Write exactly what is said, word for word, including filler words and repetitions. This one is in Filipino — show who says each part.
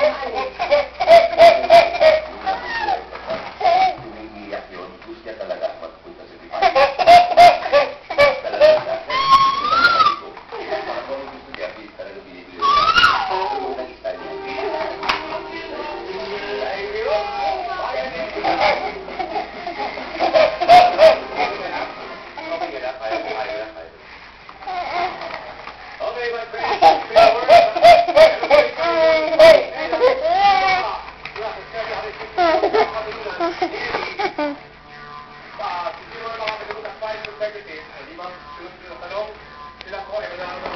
Speaker 1: Umiiyak yun, gusto niya talaga magpunta sa department. Talaga siya. Parang kung gusto niya, talaga binibili niya. Pero nag-style niya. Okay, my friend. Di ba, sunod-sunod tanong, sila ko, eh, wala